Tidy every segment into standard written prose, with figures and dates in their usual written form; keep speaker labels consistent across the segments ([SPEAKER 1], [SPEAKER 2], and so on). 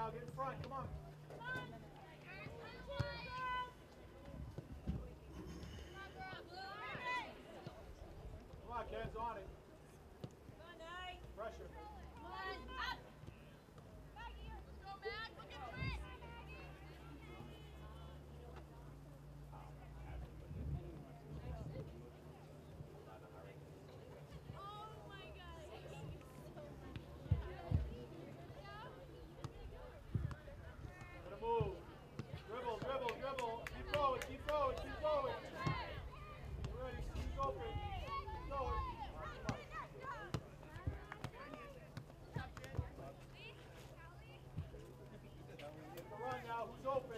[SPEAKER 1] now. Get in front. Come on. Come on, Ken's on it. Pressure.
[SPEAKER 2] Come on, up. Let's go, Matt. Look at Trent. Oh my God.
[SPEAKER 1] Gotta move. Dribble, dribble, dribble. Keep going, keep going, keep going. Get ready, keep open. Keep going. Get the run now. Who's open?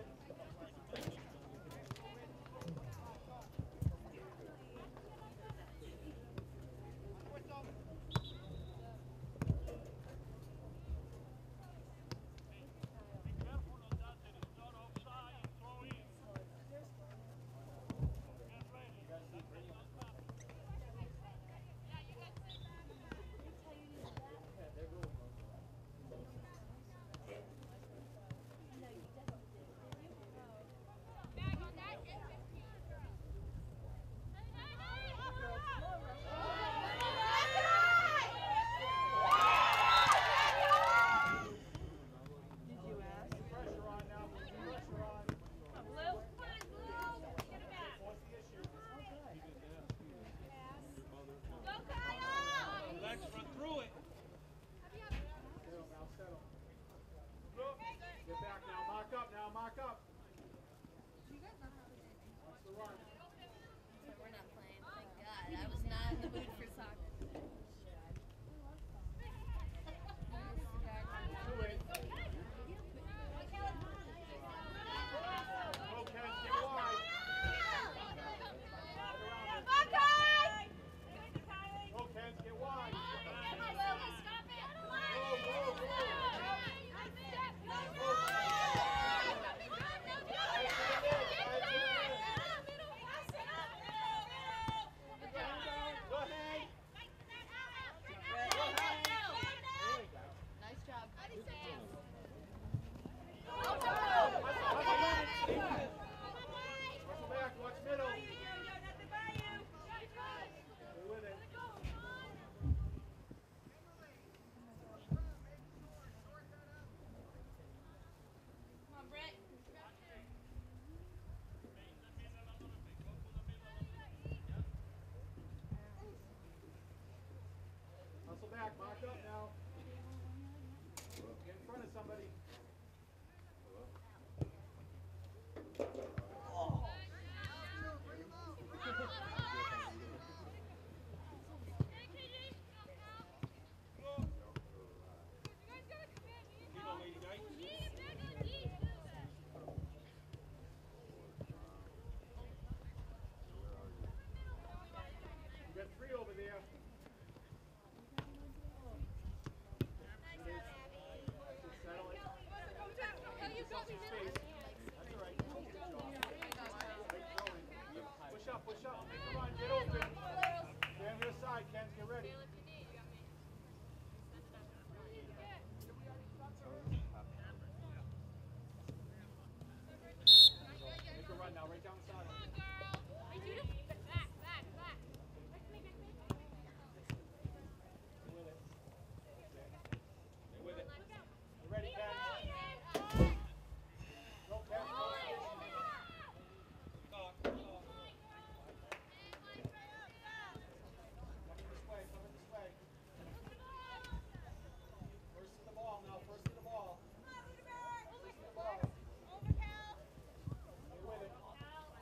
[SPEAKER 1] Get back now. Mark up now. Mark up. Watch the run.
[SPEAKER 3] We're not playing, thank God. I was not in the mood for soccer today.
[SPEAKER 1] Do it. Go, Ken. Get wide. Go, Ken. Get wide.
[SPEAKER 3] Nice job.
[SPEAKER 1] Watch the back. Watch middle. Stay with it.
[SPEAKER 2] Come on, Brett.
[SPEAKER 1] Hustle back. Mark up now. Get in front of somebody. You got three over there. Settle it. Space. That's all right. Push up, push up. Make the run. Get open. Stay on your side, Ken. Get ready. Make a run now, right down the side. Stay with it. You ready, Ken? Go, Ken. Coming this way, coming this way. First to the ball now, first to the ball. First to the ball. Stay with it.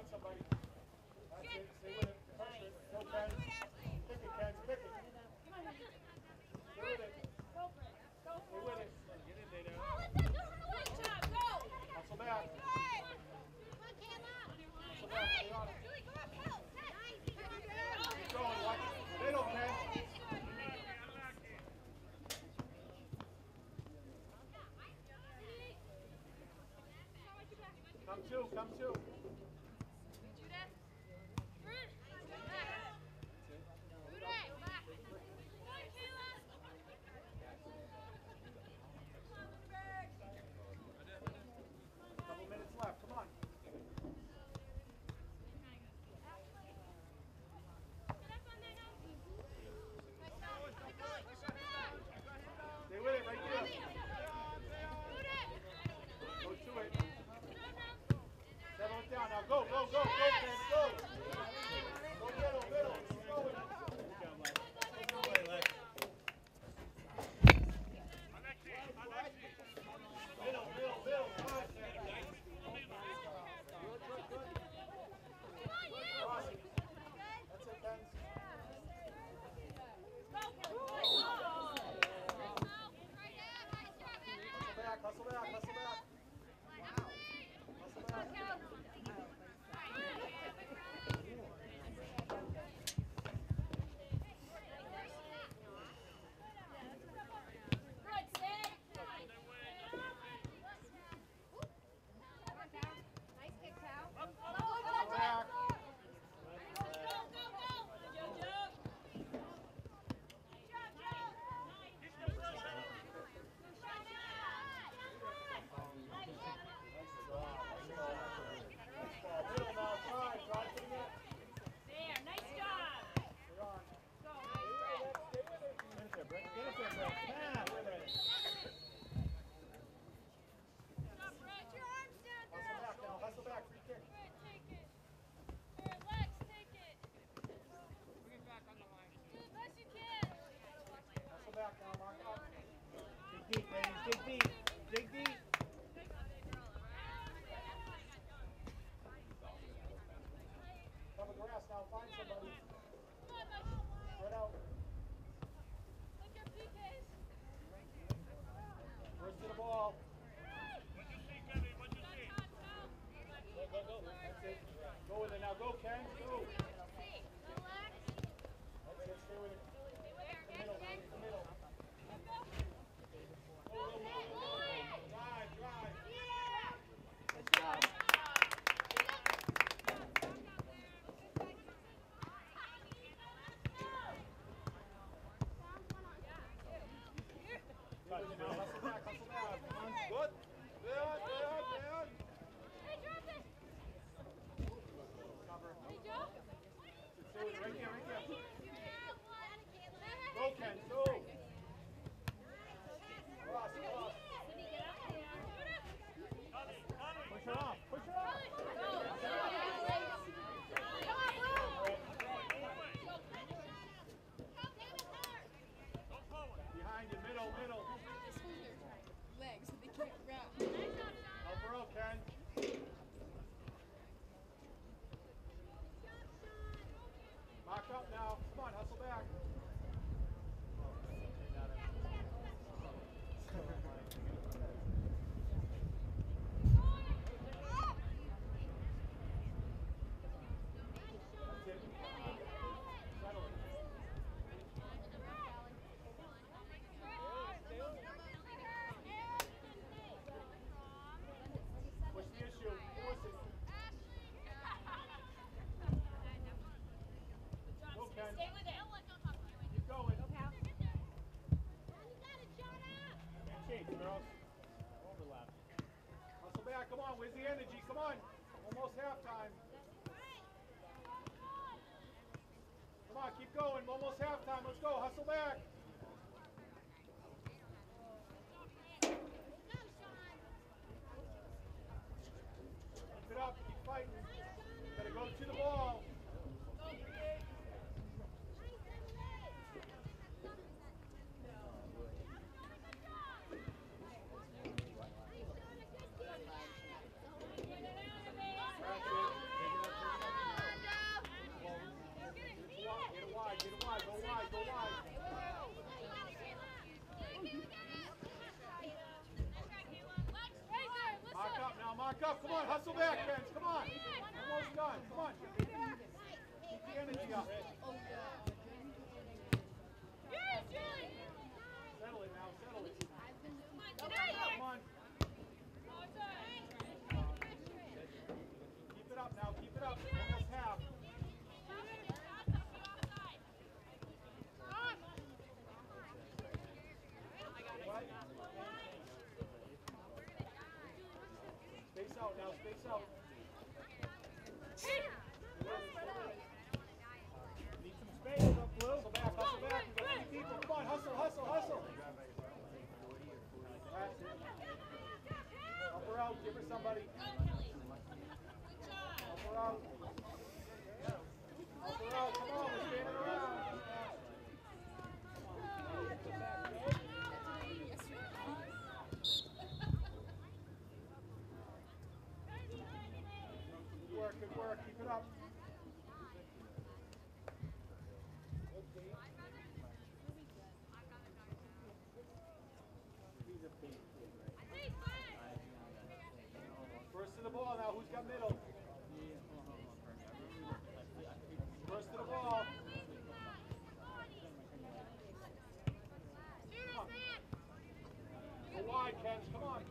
[SPEAKER 1] somebody. That's it. Stay with it. Pressure it. Go, Ken. Kick it, Ken. Kick it. Stay with it. Stay with it. Hustle back. Keep going. Watch it. Middle, Ken. Come two. Come two. Couple minutes left. Come on. Stay with it right there. Go to it. Settle it down. Now go, go, go, go, Ken. Go. Go middle, middle. Keep going. Middle, middle, middle. Come on, Ken. Cross it. That's it, Ken. Hustle back, hustle back, hustle back. Hustle back. Hustle back. Middle now, try to the net. You're on. Finish it, Brett. Finish it, Brett. Yeah, with it. Hustle back now, hustle back. Free kick. Hustle back now, mark up. Dig deep, ladies. Dig deep. Dig deep. Cover grass now. Find somebody. Spread out. First to the ball. That's it. Go with it now. Go, Ken. Go. That's it. Stay with it. The middle. The middle. Drive, drive. Good job. Now, hustle back, hustle back. Come on. Good. Good, good, good. Cover. Stay with it. Right here, right here. Go, Ken. Go. Cross, cross. Push her off. Push her off. Behind you, middle, middle.
[SPEAKER 3] Legs, so they can't wrap.
[SPEAKER 1] Help her out, Ken. Lock up now. Come on, hustle back. That's it. Settle it. Push the issue. Force it. Go, Ken. Keep going. Can't change, girls. Overlap. Hustle back. Come on. Where's the energy? Come on. Almost halftime. Come on. Keep going. Almost halftime. Let's go. Hustle back. Keep it up. Keep fighting. Gotta go to the ball. That's it. Take it up. Pick up, come on, hustle back, Kens, come on. Almost done, come on. Keep the energy up. Settle it now, settle it. Come on. Keep it up now, keep it up. Almost half. Space out now, space out. Need some space up, Blue. Hustle back, hustle back. We've got 3 people. Come on, hustle, hustle, hustle. That's it. Help her out, give her somebody. Help her out. Help her out, come on, we're standing around. Good work, keep it up. First to the ball now, who's got middle? First to the ball. Go wide, Kens, come on.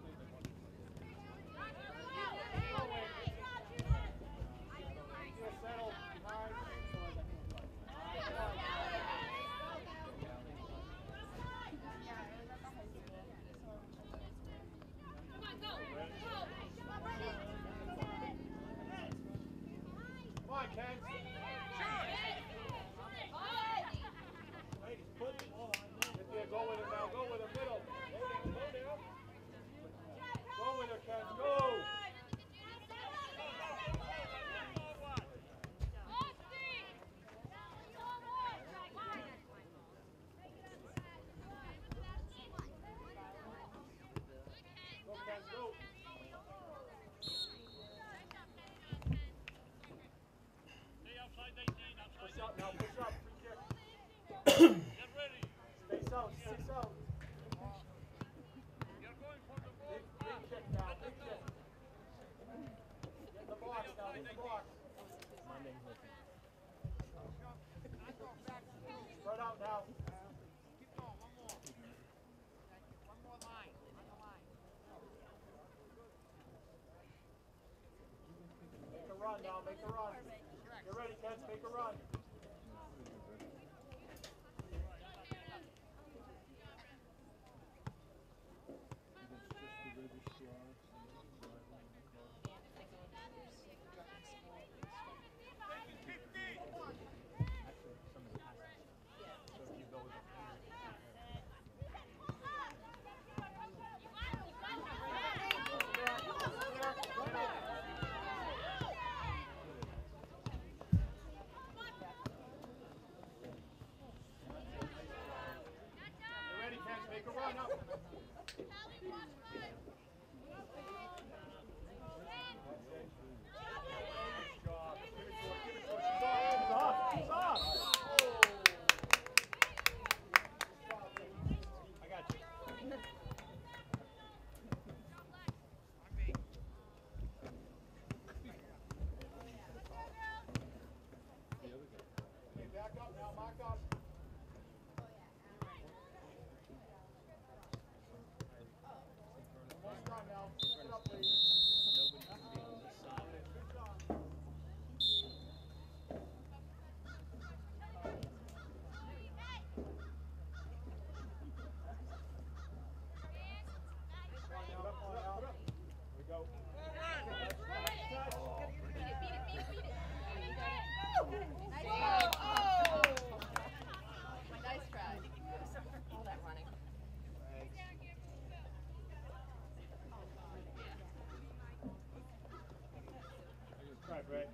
[SPEAKER 1] Settle behind. Come on, Ken. Ladies, put it on. Get there, go with him now, go with him, middle. Go with her, Ken, go. Push up now, push up, free kick. Get ready. Space out, space out. You're going for the ball. Big kick now, big kick. Get in the box now, get in the box. Spread out now. Keep going, one more. One more line, on the line. Make a run now, make a run. Get ready, Kens, make a run. Make a run up. Right.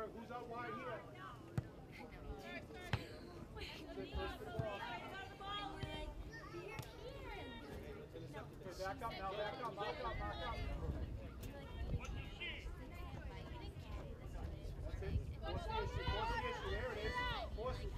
[SPEAKER 1] Who's out wide here? Okay, back up now, back up, back up, back up. That's it. Force the issue, there it is. Force it.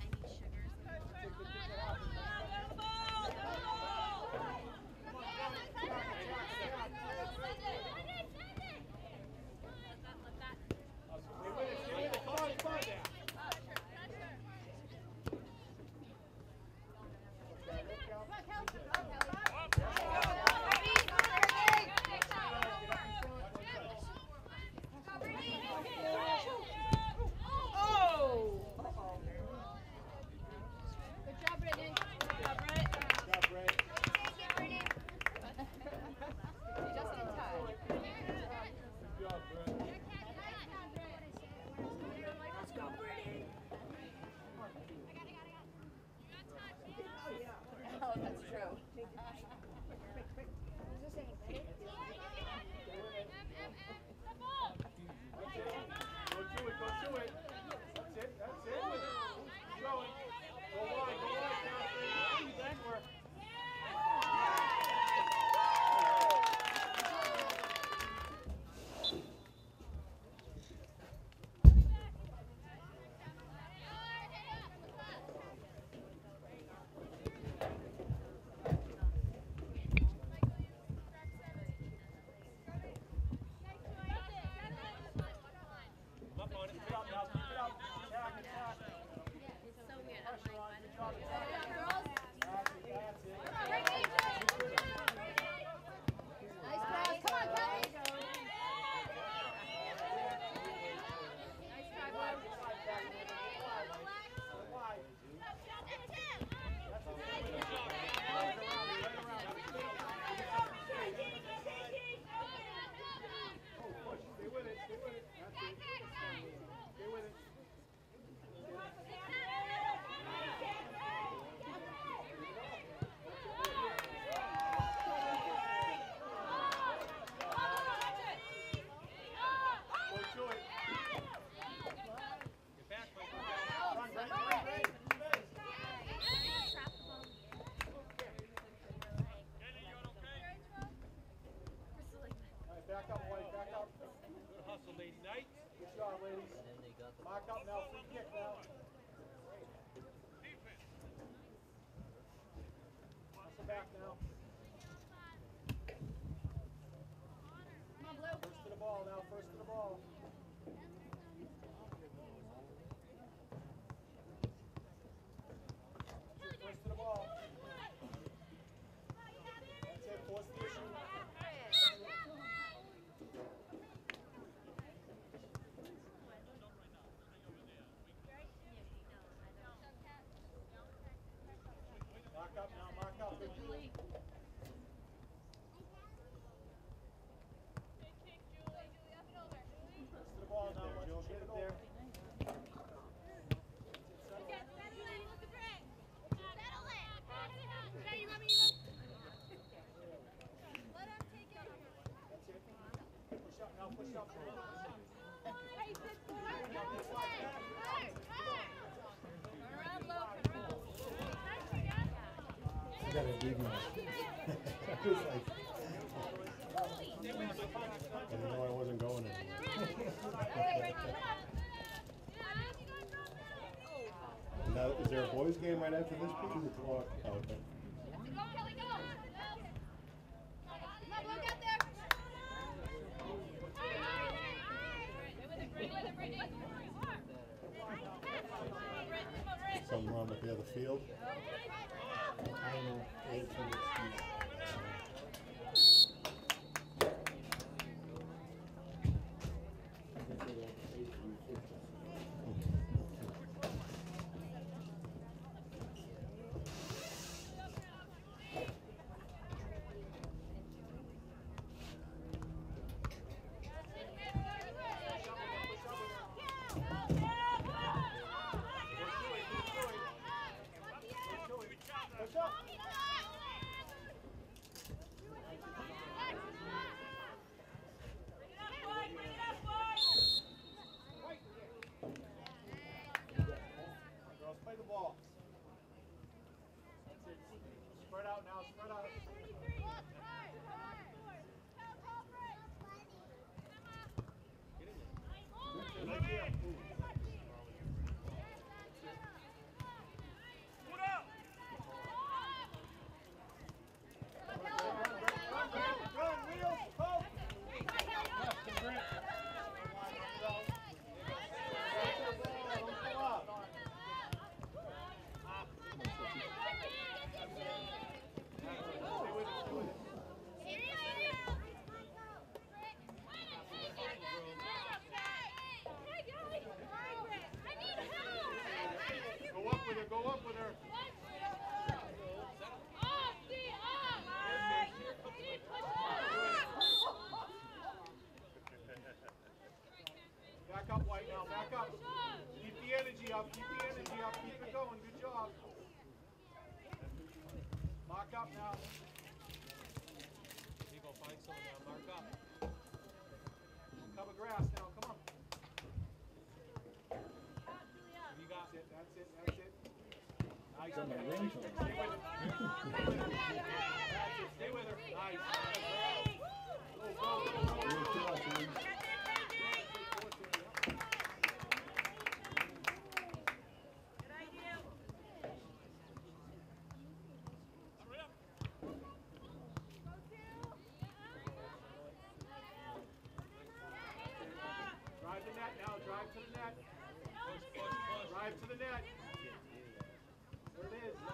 [SPEAKER 1] Mark up now, free kick now. Hustle back now. First to the ball now, first to the ball. First to the ball. That's it, force the issue. Mark up now, mark up. First to the ball now, let's get it there. Push up now, push up.
[SPEAKER 4] I got a big one. I was like, I didn't know I wasn't going anywhere. Now, is there a boys' game right after this? 2 o'clock. Oh, okay. Something wrong with the other field? I know.
[SPEAKER 1] spread out. Good idea. Run, wheels, hope. Go up with her. Back up, White, now. Back up. Keep the energy up. Keep the energy up. Keep it going. Good job. Mark up now. You go find someone now. Mark up. Cover grass now. Come on. You got it. That's it. That's it. Nice. Stay with her. That's it. Stay with her. Nice. Go, go, go, go, go. Drive the net now. Drive to the net. Drive to the net. There it is.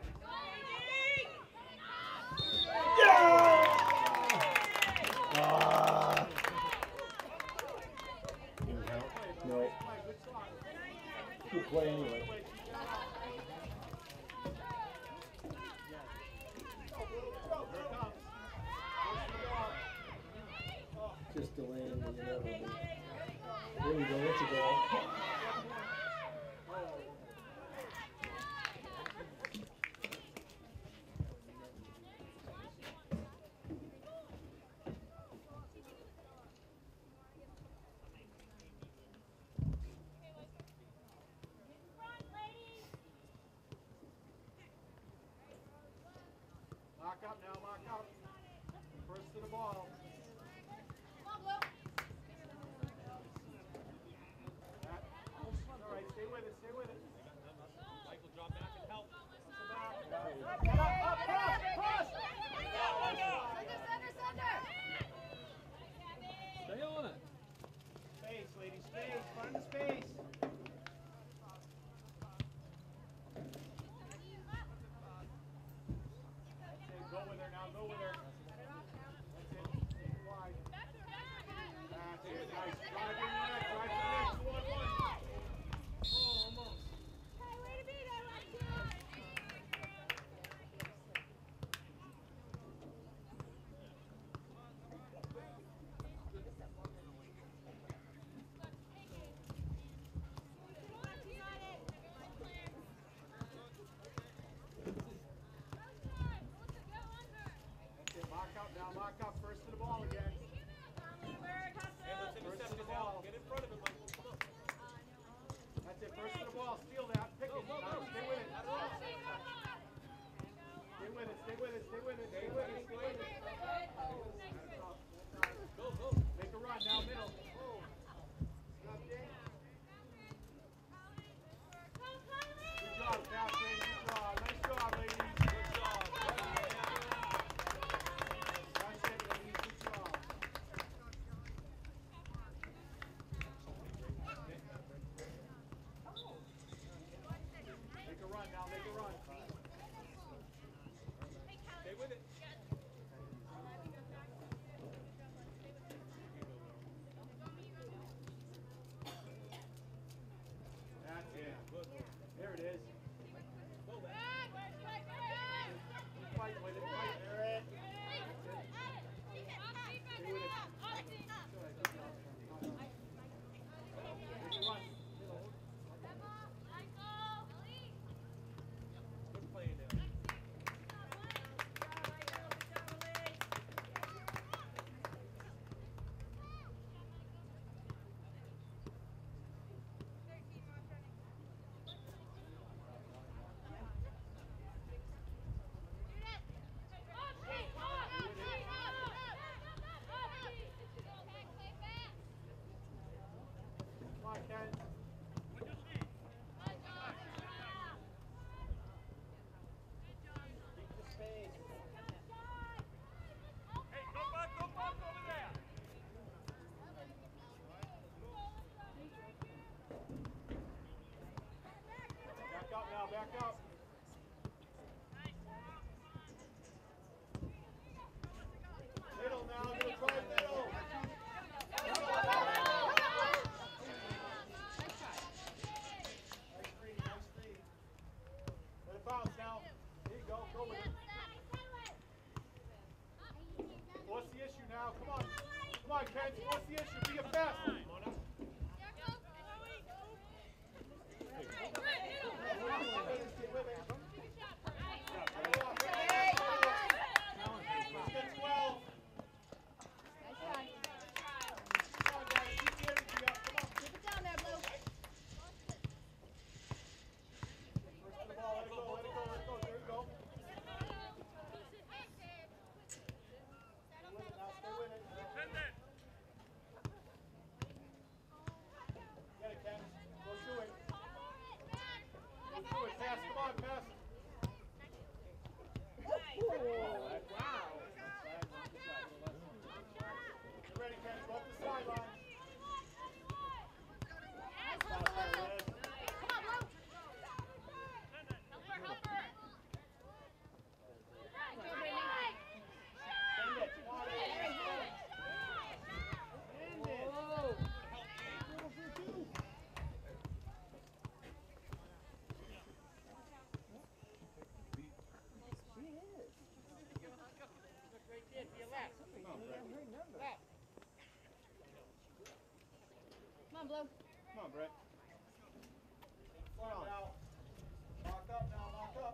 [SPEAKER 4] No. Good play anyway. Just delaying the inevitable. There we go, that's a goal. Mark up now, mark up. First to the ball. All right, stay with it, stay with it. Michael, drop back and help. Up, cross!
[SPEAKER 5] Stay on it.
[SPEAKER 1] Space, ladies, space. Find the space. Go with her now, go with her. That's it. up. Middle now, middle, try middle. Nice screen, nice screen. Let it bounce now. There you go, go with it. What's the issue now? Come on. Come on, Ken. What's the issue? Be your best.
[SPEAKER 3] Come on, Blue.
[SPEAKER 1] Come on, Brett. Come on now. Lock up now, lock up.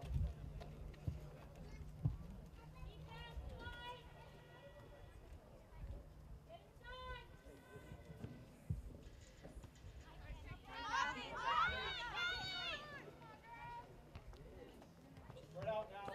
[SPEAKER 1] Spread out now.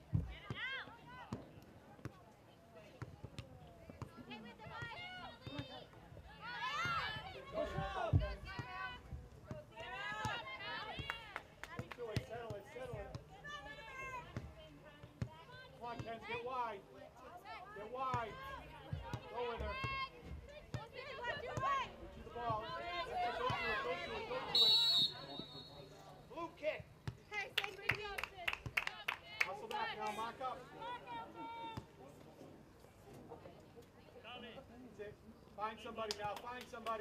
[SPEAKER 1] Get wide. Get wide. Go with her. Get to the ball. Go to it. Blue kick. Hustle back now. Mark up. That's it. Find somebody now. Find somebody.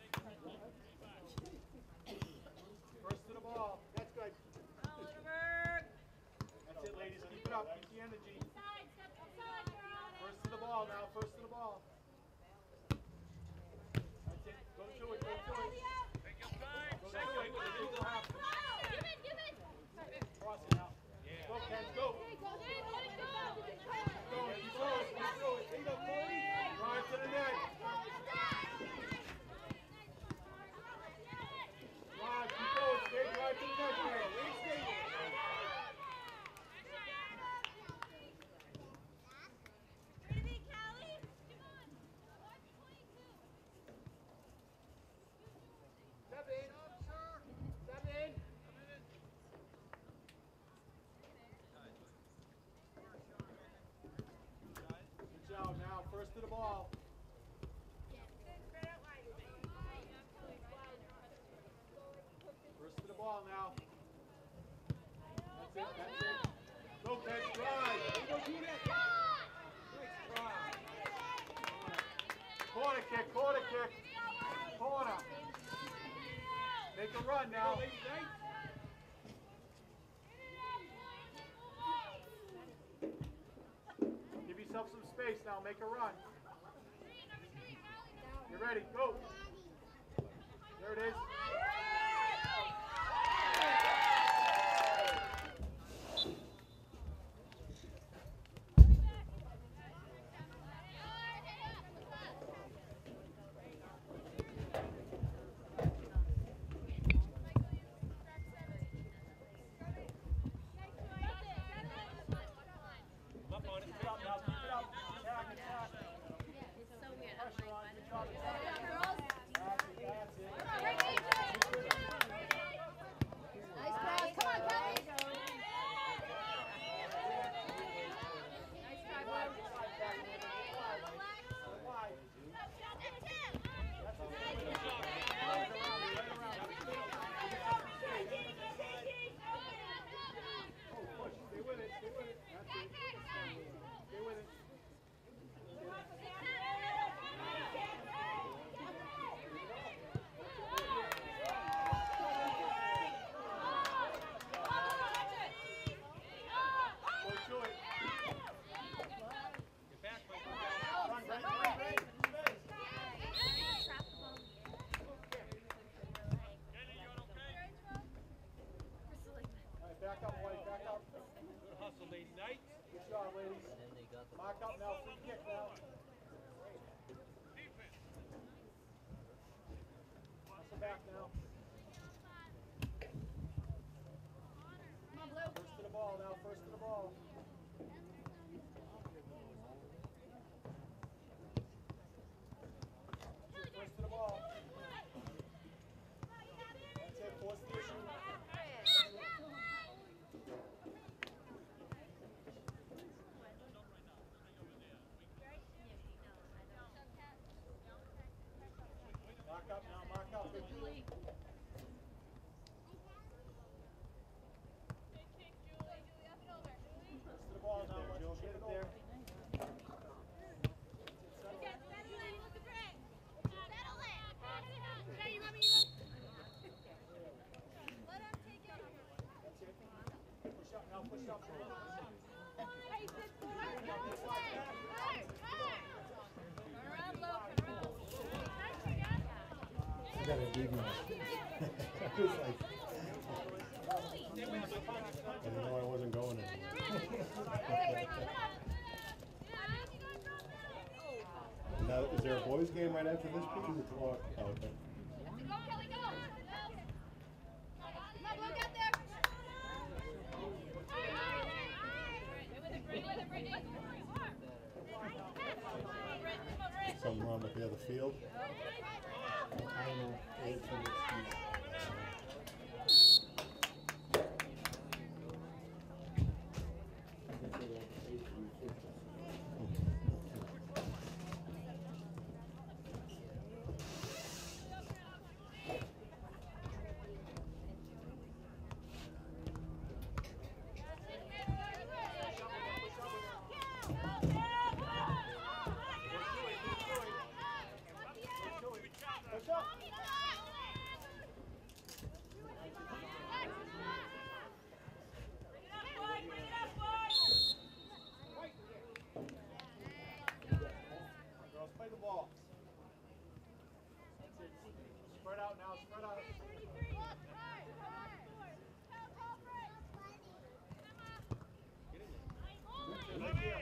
[SPEAKER 1] First to the ball. That's good. That's it, ladies. Keep it up. Keep the energy. First to the ball now. First to the ball. That's it. Go to it. Go to it. Go to it.
[SPEAKER 2] Give it.
[SPEAKER 1] Cross it now. Go, Ken. Go. Go. Keep going. Keep going. Keep going. There you go, Cody. Drive to the net. Drive. Keep going. Stay drive to the net. Stay. First to the ball. First to the ball now. That's it. That's it. Go, Ken. Drive. Go do that. Nice drive. Corner kick. Corner kick. Corner. Make a run now. Give yourself some space now. Make a run. You're ready. Go. There it is.
[SPEAKER 3] It's so weird. I'm like,
[SPEAKER 1] hustle, lady Knight. Good job, ladies. Mark up now, free kick now. Hustle back now. First to the ball now, first to the ball. First to the ball. That's it, force the issue. Mark up now, mark up. Good Julie. First to the ball now, let's get it there. Push up now, push up.
[SPEAKER 4] I got a big one. I was like, I didn't know I wasn't going anywhere. Now, is there a boys game right after this? Because it's o'clock. Oh, okay. Something wrong with the other field? I don't know. It's an excuse.
[SPEAKER 1] Push up. Girls, play the ball. That's it. Spread out now, spread out. Right here.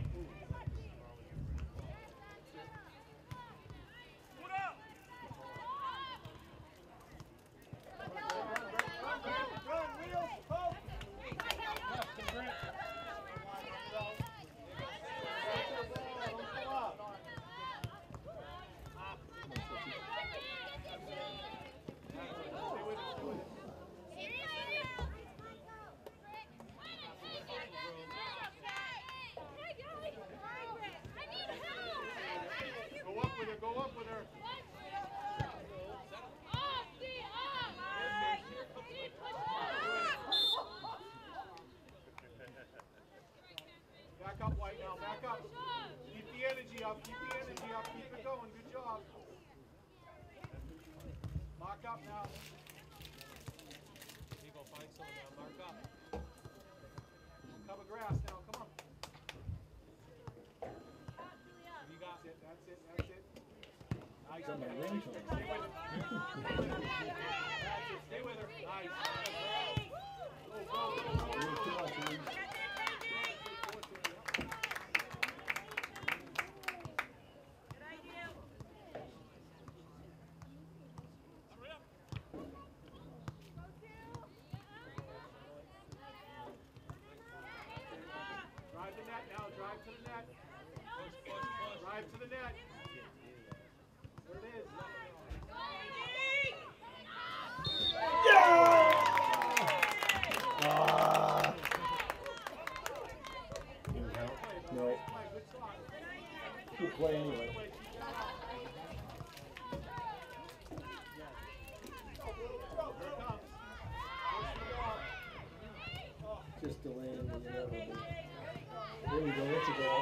[SPEAKER 1] Run, wheels, go! Go up with her, go up with her. Back up, White, now, back up. Keep the energy up, keep the energy up, keep it going, good job. Mark up now. You go find someone now, mark up. Cover grass now, come on. You got it, that's it, that's it. Nice. Stay with her. That's it, stay with her. Nice. Go, go, go, go. Drive the net now, drive to the net. Drive to the net. There it is.
[SPEAKER 4] Didn't count?
[SPEAKER 1] No.
[SPEAKER 4] No. Good play anyway. Just delaying the inevitable. There we go, that's a goal.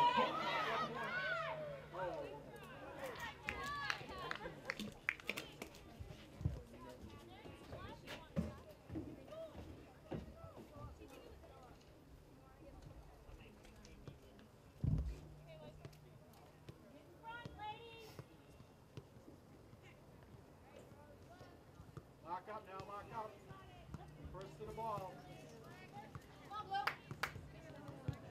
[SPEAKER 1] Mark up now, mark up. First to the ball.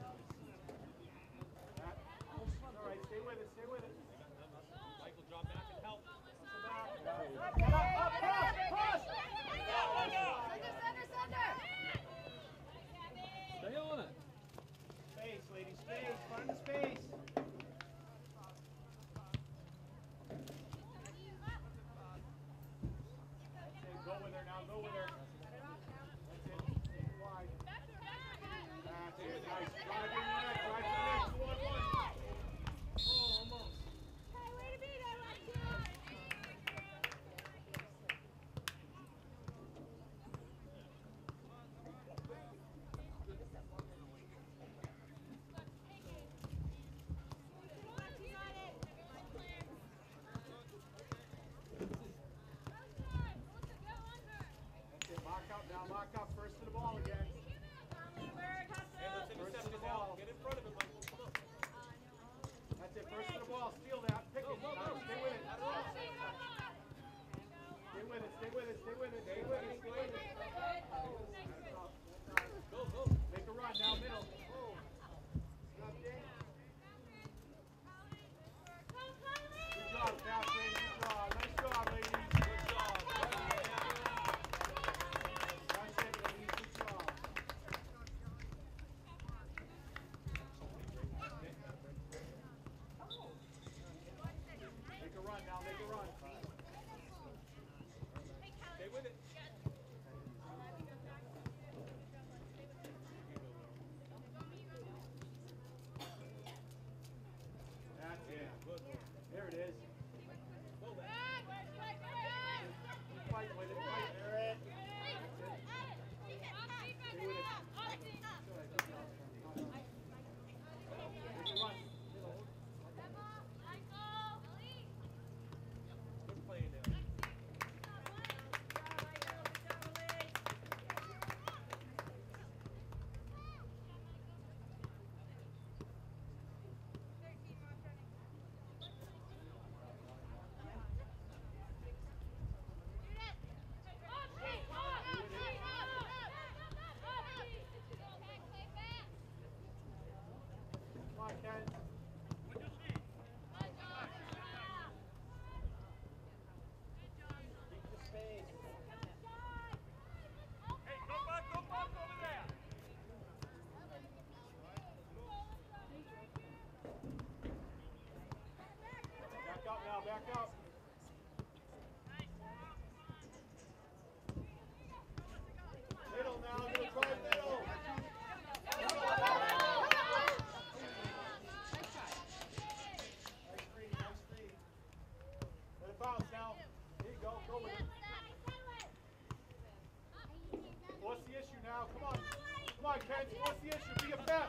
[SPEAKER 1] up. Middle now, gonna try middle. Nice screen, nice screen. Let it bounce now. There you go, go with it. What's the issue now? Come on. Come on, Ken. What's the issue? Be your best.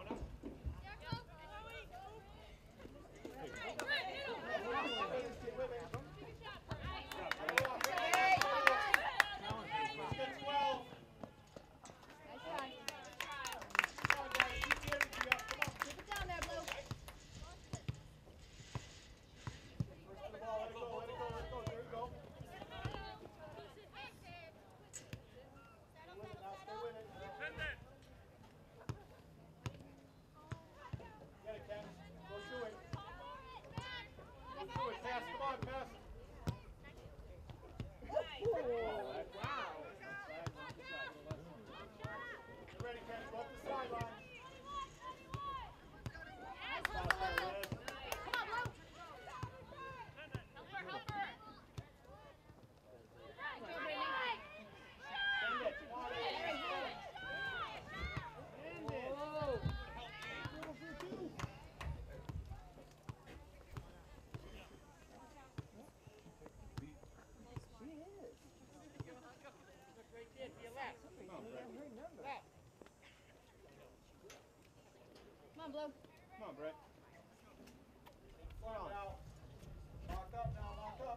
[SPEAKER 3] Come on, Blue.
[SPEAKER 1] Come on, Brett. Come on now. Lock up now, lock up.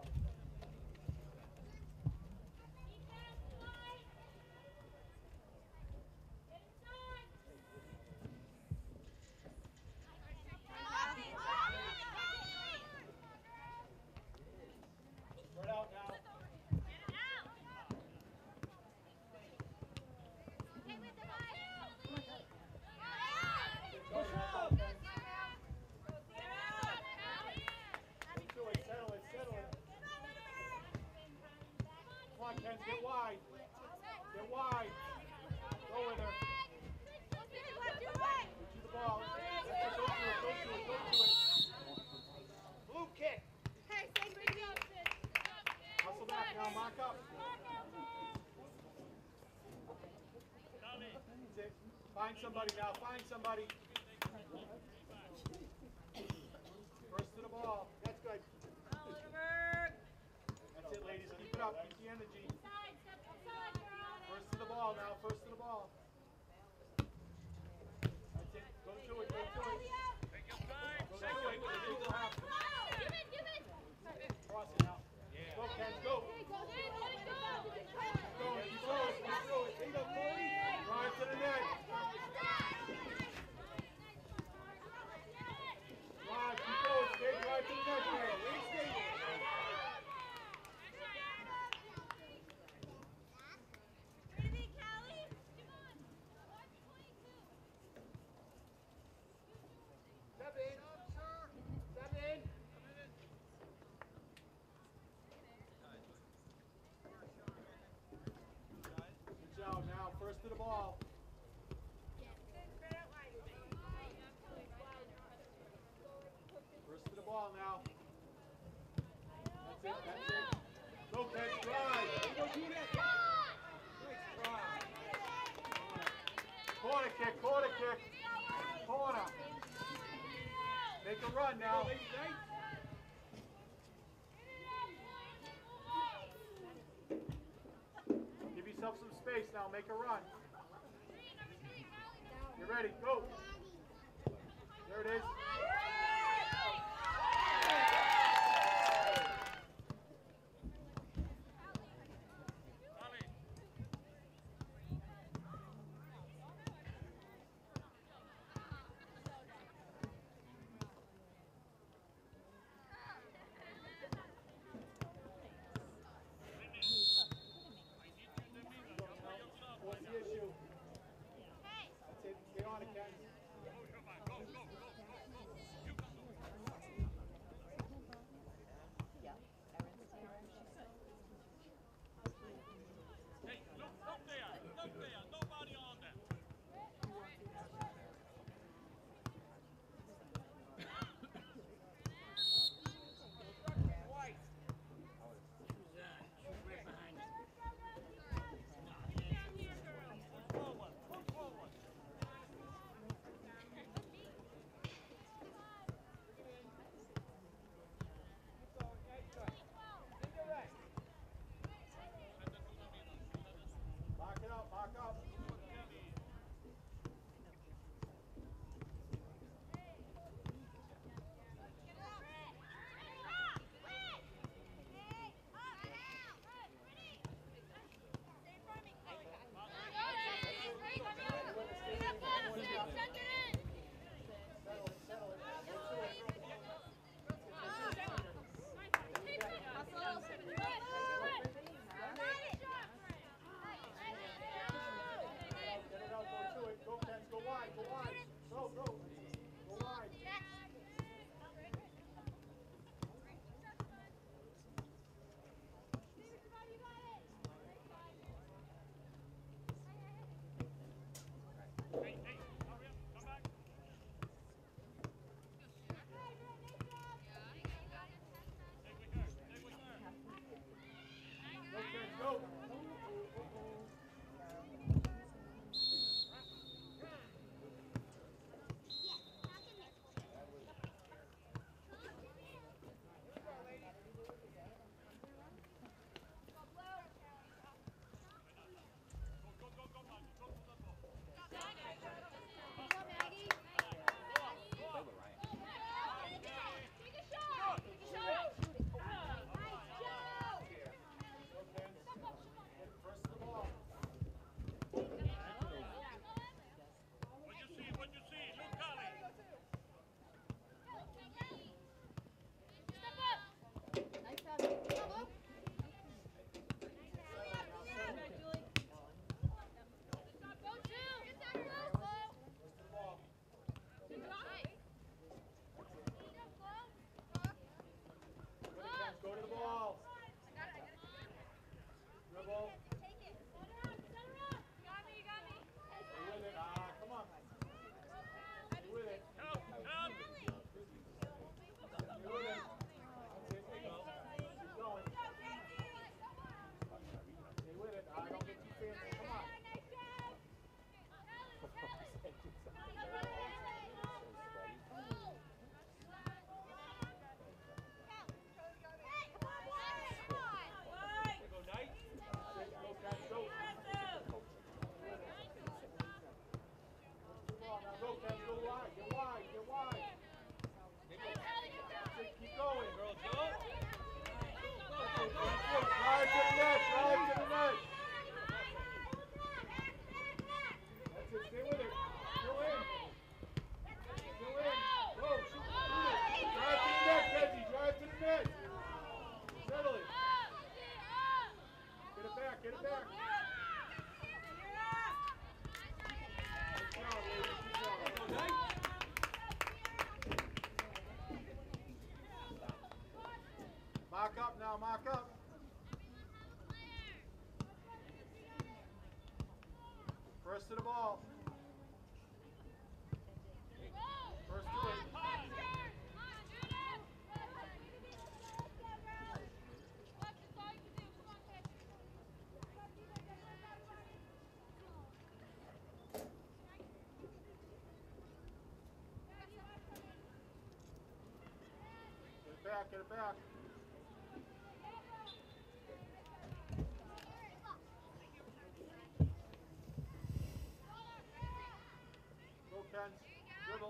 [SPEAKER 1] Spread out now. Get wide. Get wide. Go with her. Go to the ball. Go to it. Blue kick. Hustle back now. Mark up. That's it. Find somebody now. Find somebody. First to the ball. That's good. That's it, ladies. Keep it up. Keep the energy. First to the ball now. First to the ball. That's it. Go to it. Go to it. Go to it. Go half. Cross it now. Go, Ken. Go. Go. Keep going. Keep going. Keep going. There you go, Chloe. Drive to the net. Drive. Keep going. Stay drive to the net. Stay. First to the ball. First to the ball now. That's it, that's it. Go, Ken, drive. Go do that. Nice drive. Corner kick, corner kick. Corner. Make a run now. Give yourself some space now. Make a run. You're ready. Go. There it is. What's the issue? That's it. Stay on it, Ken. going.
[SPEAKER 5] Girl, Joe.
[SPEAKER 1] Drive to the net, drive to the net. That's it, stay with it. Still in. Still in. Go, shoot it. Drive to the net, Kenzie, drive to the net. Settle it. Get it back, get it back. Good job, ladies, good job. Mock up now, mock up. First to the ball. First to it. Get it back, get it back. Go, Ken. Dribble.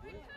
[SPEAKER 2] Good